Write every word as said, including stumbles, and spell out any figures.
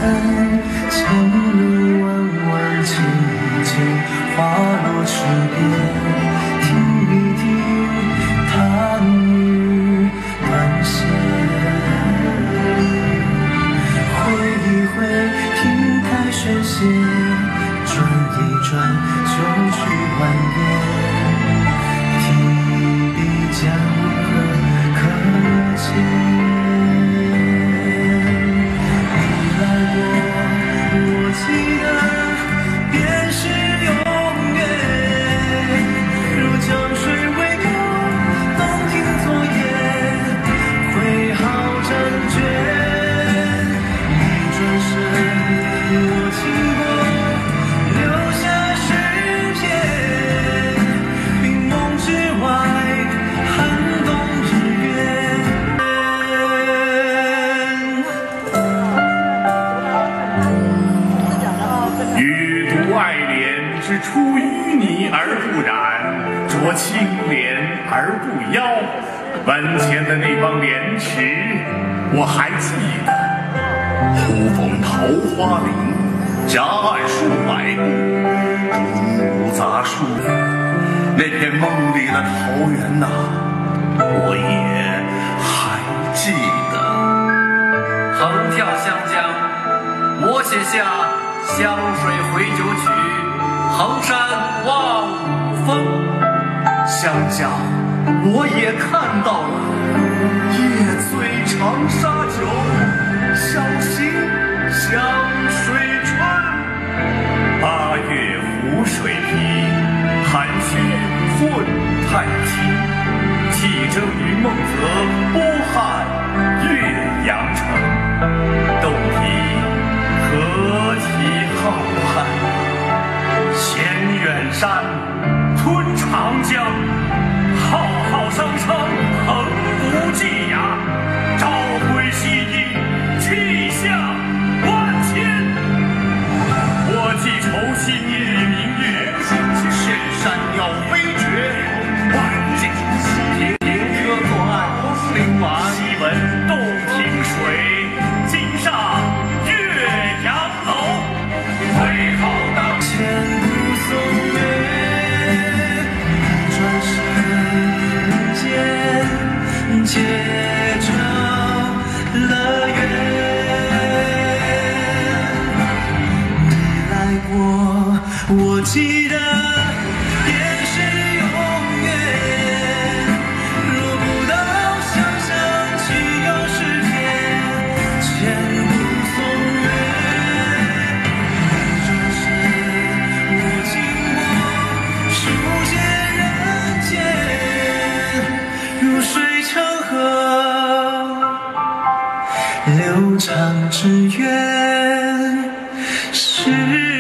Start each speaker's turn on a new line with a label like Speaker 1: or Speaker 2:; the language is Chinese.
Speaker 1: 痕，前路弯弯，情一见，花落池边，听一听弹雨断线，挥一挥，听开弦弦，转一转，就去蜿蜒。 江河可见，你来过，我记得，便是永远。如江水未高，洞庭作业，挥毫斩卷。你转身，我经过，留下诗篇，冰梦之外。
Speaker 2: 是出淤泥而不染，濯清涟而不妖。门前的那帮莲池，我还记得。忽逢桃花林，夹岸数百步，中无杂树。那片梦里的桃源呐、啊，我也还记得。
Speaker 3: 横跳湘江，我写下《湘水回酒曲》。 衡山望五峰，
Speaker 2: 湘江，我也看到了。夜醉长沙酒，小行湘水春。八月湖水平，寒区混太清。气蒸云梦泽，波撼岳阳城。洞庭河体浩瀚。 衔远山，吞长江，浩浩汤汤，横无际涯，朝晖夕映，气象万千。我寄愁心日明月，深山鸟飞绝，万径平平歌作案，临晚西闻洞庭水，今上岳阳楼，挥毫当前。 松月，转身间，接着了缘。你来过，我记得，便是永远。若不到想象，岂有诗篇？前不松月。 流长之缘是。